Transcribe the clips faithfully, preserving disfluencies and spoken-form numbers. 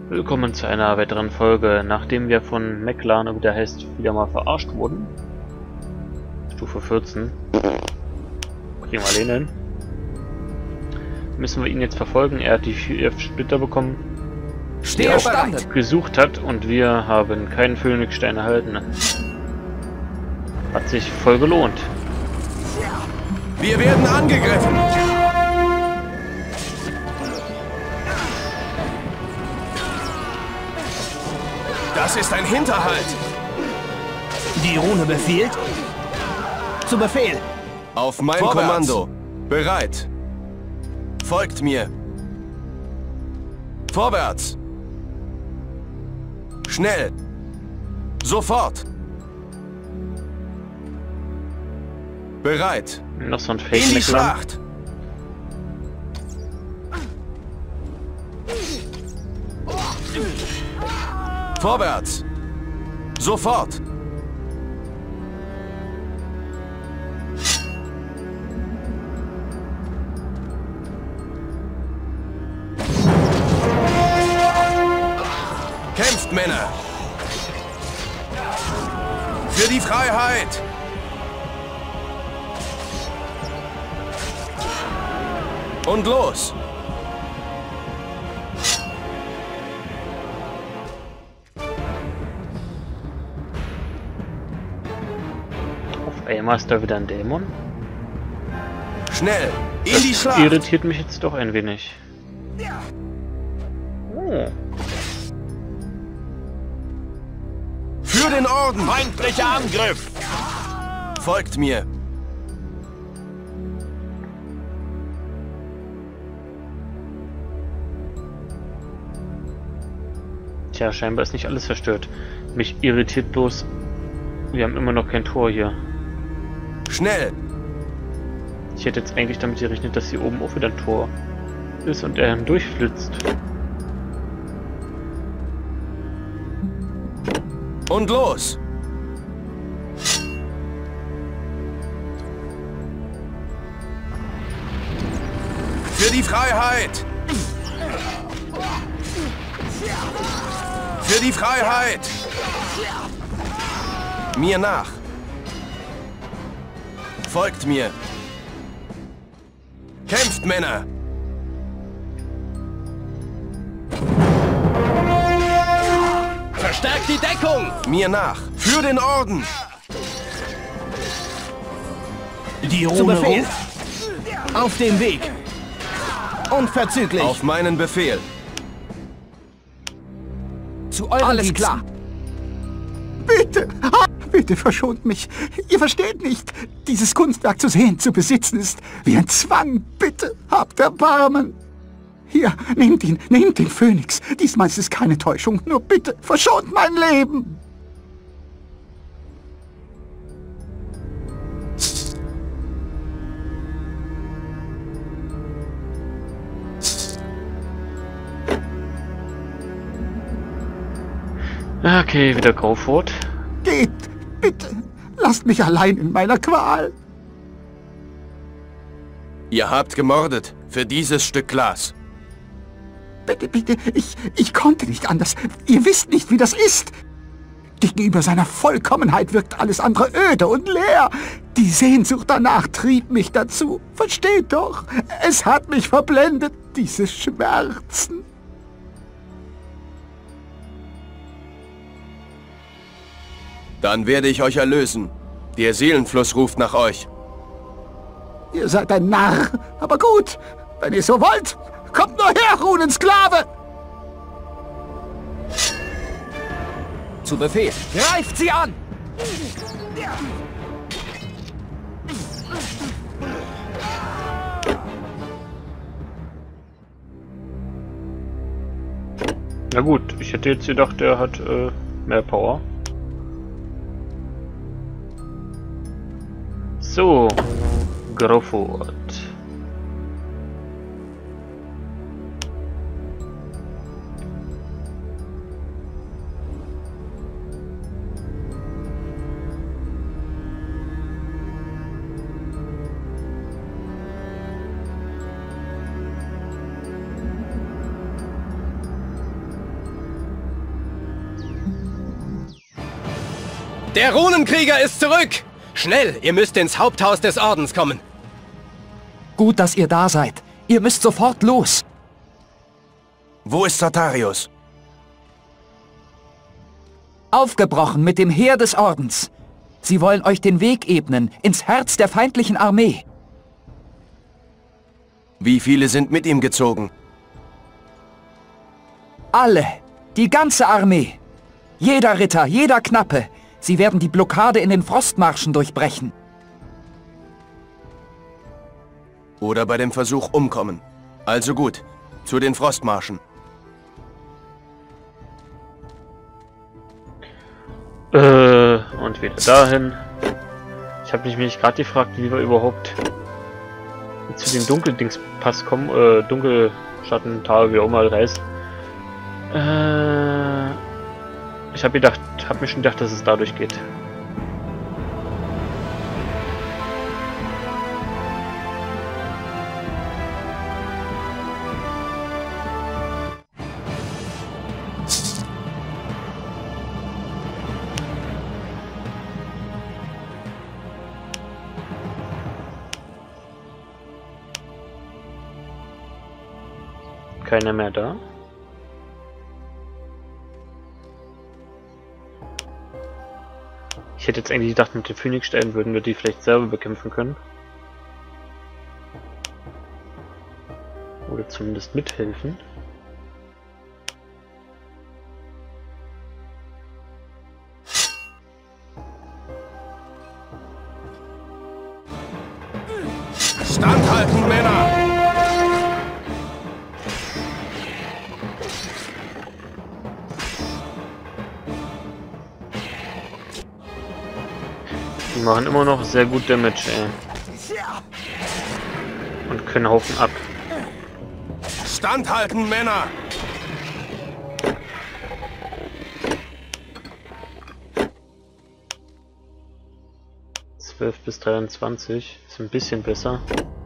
Willkommen zu einer weiteren Folge, nachdem wir von Meklan, wie der heißt, wieder mal verarscht wurden. Stufe vierzehn. Kriegen wir den hin. Müssen wir ihn jetzt verfolgen. Er hat die vier Splitter bekommen, die er auch gesucht hat, und wir haben keinen Phönixstein erhalten. Hat sich voll gelohnt. Wir werden angegriffen! Das ist ein Hinterhalt! Die Rune befiehlt? Zu Befehl! Auf mein Vorwärts. Kommando! Bereit! Folgt mir! Vorwärts! Schnell! Sofort! Bereit! Noch so ein Fake In die Schlacht! Vorwärts! Sofort! Kämpft, Männer! Für die Freiheit! Und los! Auf einmal ist da wieder ein Dämon. Schnell! In die Das Schlacht! irritiert mich jetzt doch ein wenig. Oh. Für den Orden! Feindlicher Angriff! Folgt mir! Tja, scheinbar ist nicht alles zerstört. Mich irritiert bloß, wir haben immer noch kein Tor hier. Schnell! Ich hätte jetzt eigentlich damit gerechnet, dass hier oben auch wieder ein Tor ist und er hindurchflitzt. Und los! Für die Freiheit! Für die Freiheit! Mir nach! Folgt mir! Kämpft, Männer! Verstärkt die Deckung! Mir nach! Für den Orden! Die Rune ruft. Auf dem Weg! Unverzüglich! Auf meinen Befehl! Zu eurem Alles Diensten. klar. Bitte, ah, bitte verschont mich. Ihr versteht nicht. Dieses Kunstwerk zu sehen, zu besitzen, ist wie ein Zwang. Bitte, habt Erbarmen. Hier, nehmt ihn, nehmt den Phönix. Diesmal ist es keine Täuschung. Nur bitte, verschont mein Leben. Okay, wieder Graufurt. Geht, bitte. Lasst mich allein in meiner Qual. Ihr habt gemordet für dieses Stück Glas. Bitte, bitte, ich, ich konnte nicht anders. Ihr wisst nicht, wie das ist. Gegenüber seiner Vollkommenheit wirkt alles andere öde und leer. Die Sehnsucht danach trieb mich dazu. Versteht doch, es hat mich verblendet, diese Schmerzen. Dann werde ich euch erlösen. Der Seelenfluss ruft nach euch. Ihr seid ein Narr, aber gut, wenn ihr so wollt, kommt nur her, Runensklave! Zu Befehl! Greift sie an! Na gut, ich hätte jetzt gedacht, der hat äh, mehr Power. So, Graufurt. Der Runenkrieger ist zurück! Schnell, ihr müsst ins Haupthaus des Ordens kommen. Gut, dass ihr da seid. Ihr müsst sofort los. Wo ist Sartarius? Aufgebrochen mit dem Heer des Ordens. Sie wollen euch den Weg ebnen, ins Herz der feindlichen Armee. Wie viele sind mit ihm gezogen? Alle. Die ganze Armee. Jeder Ritter, jeder Knappe. Sie werden die Blockade in den Frostmarschen durchbrechen. Oder bei dem Versuch umkommen. Also gut, zu den Frostmarschen. Äh, und wieder dahin. Ich habe mich nämlich gerade gefragt, wie wir überhaupt zu den Dunkeldingspass kommen, äh, Dunkelschatten-Tage, wie auch immer das heißt. Äh, ich habe gedacht, habe mir schon gedacht, dass es dadurch geht. Keiner mehr da. Ich hätte jetzt eigentlich gedacht, mit den Phönixsteinen würden wir die vielleicht selber bekämpfen können. Oder zumindest mithelfen. Standhalten, Männer! Die machen immer noch sehr gut Damage, ey. Und können Haufen ab. Standhalten, Männer! zwölf bis dreiundzwanzig ist ein bisschen besser.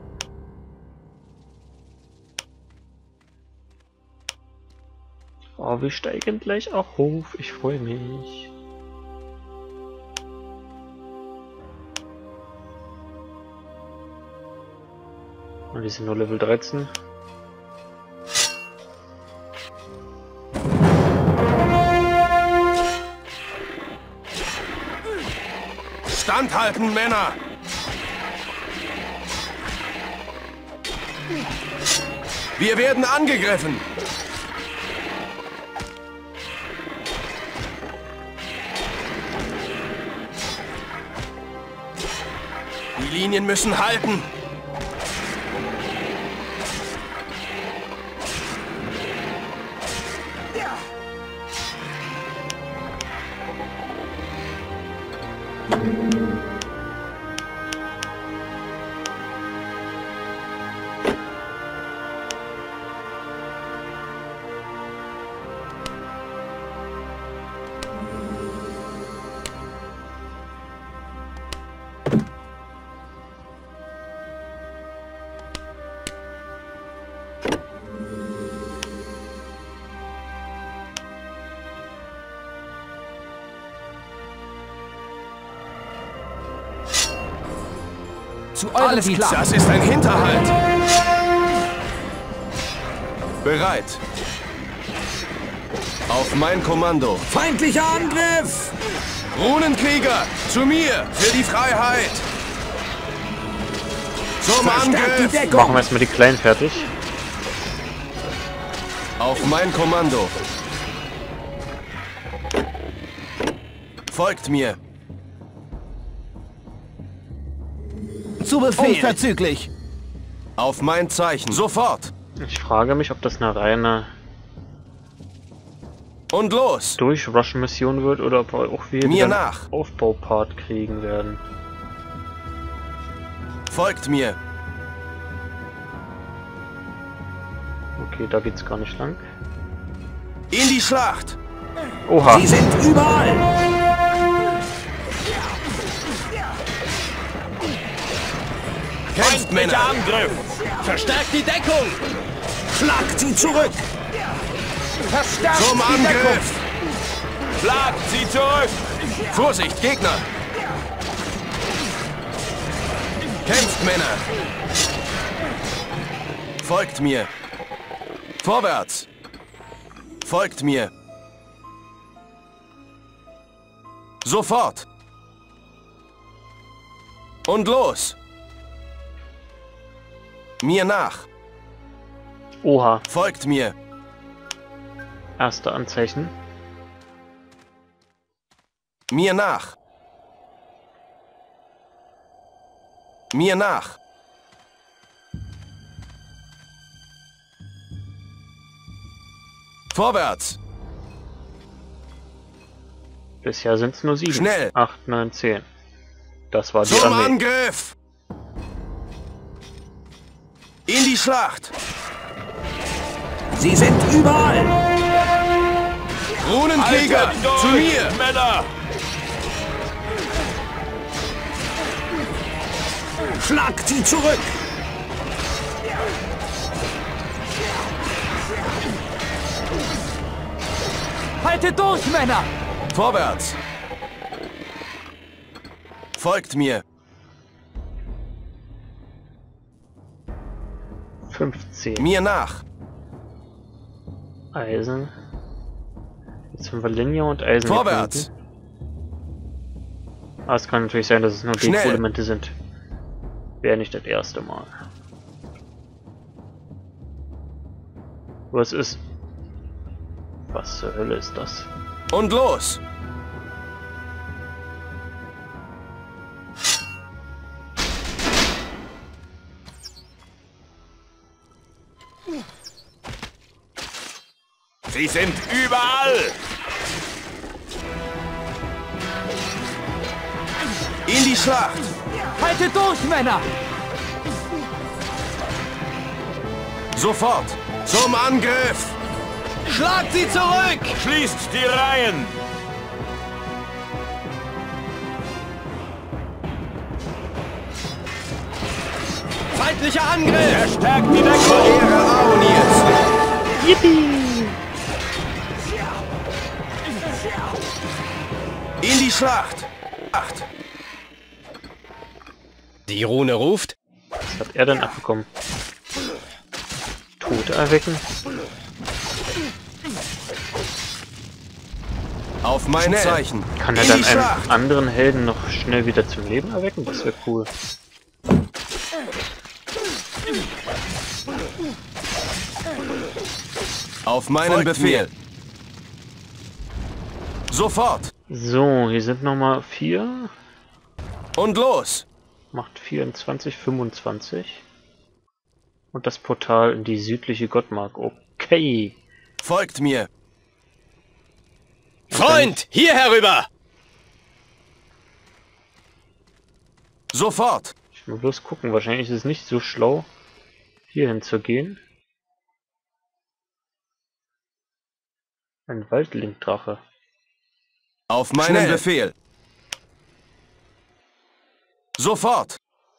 Oh, wir steigen gleich auch auf. Ich freue mich. Und die sind nur Level dreizehn. Standhalten, Männer! Wir werden angegriffen! Die Linien müssen halten! Zu eurem Alles Dienst. klar. Das ist ein Hinterhalt. Bereit. Auf mein Kommando. Feindlicher Angriff! Runenkrieger, zu mir, für die Freiheit. Zum Angriff. Machen wir erstmal die Kleinen fertig. Auf mein Kommando. Folgt mir. Zu Befehl. Unverzüglich. Auf mein Zeichen. Sofort. Ich frage mich, ob das eine reine Und los. Durch-Rush-Mission wird oder ob wir auch wieder Mir einen nach. Aufbaupart kriegen werden. Folgt mir. Okay, da geht's gar nicht lang. In die Schlacht. Oha. Sie sind überall! Kämpft, Männer. Angriff! Verstärkt die Deckung! Schlagt sie zurück! Verstärkt Zum die Deckung! Angriff. Schlagt sie zurück! Vorsicht, Gegner! Kämpft, Männer! Folgt mir! Vorwärts! Folgt mir! Sofort! Und los! Mir nach! Oha, Folgt mir! erste Anzeichen. Mir nach! Mir nach! Vorwärts! Bisher sind es nur sieben. Schnell! Acht, neun, zehn. Das war die Zum Armee. Angriff! In die Schlacht! Sie sind überall! Runenkrieger, zu mir! Männer! Schlagt sie zurück! Haltet durch, Männer! Vorwärts! Folgt mir! fünfzehn. Mir nach! Eisen. Jetzt haben wir Linie und Eisen. Vorwärts! gefunden. Ah, es kann natürlich sein, dass es nur Schnell. Deko-Elemente sind. Wäre nicht das erste Mal. Was ist... Was zur Hölle ist das? Und los! Sie sind überall! In die Schlacht! Haltet durch, Männer! Sofort! Zum Angriff! Schlagt sie zurück! Schließt die Reihen! Feindlicher Angriff! Verstärkt die Deckung! Ehre Aonirs! Yippie! In die Schlacht! Acht! Die Rune ruft. Was hat er denn abbekommen? Tote erwecken? Auf mein Schnell. Zeichen! Kann er In dann die einen Schlacht! anderen Helden noch schnell wieder zum Leben erwecken? Das wäre cool. Auf meinen Folgt Befehl! mir. Sofort! So, hier sind nochmal vier. Und los! Macht vierundzwanzig, fünfundzwanzig. Und das Portal in die südliche Gottmark. Okay. Folgt mir! Freund, hier herüber! Sofort! Ich muss bloß gucken. Wahrscheinlich ist es nicht so schlau, hier hinzugehen. Ein Waldlingdrache. Auf meinen Schnell. Befehl! Sofort!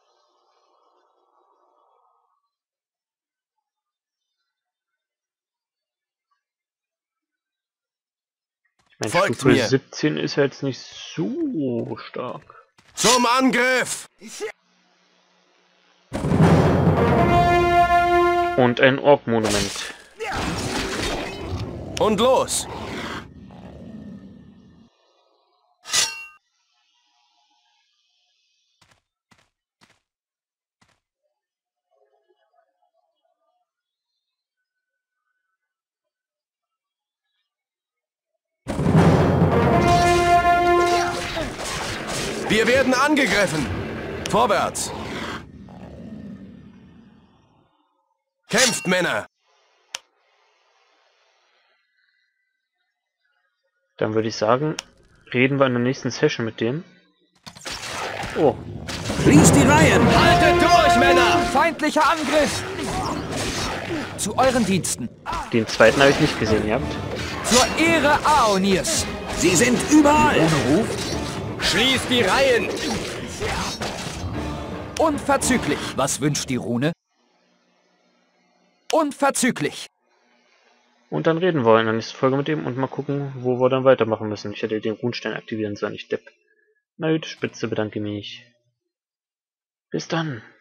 Mein Folgt Stufe mir. siebzehn ist ja jetzt nicht so stark. Zum Angriff! Und ein Ork-Monument. Und los! Wir werden angegriffen! Vorwärts! Kämpft, Männer! Dann würde ich sagen, reden wir in der nächsten Session mit dem. Oh, Schließt die Reihen! Haltet durch, Männer! Feindlicher Angriff! Zu euren Diensten. den zweiten habe ich nicht gesehen, ihr habt. Zur Ehre Aonirs. Sie sind überall. Schließt die Reihen! Unverzüglich. Was wünscht die Rune? Unverzüglich. Und dann reden wir in der nächsten Folge mit ihm und mal gucken, wo wir dann weitermachen müssen. Ich hätte den Runenstein aktivieren sollen, ich Depp. Na gut, Spitze, bedanke mich. Bis dann.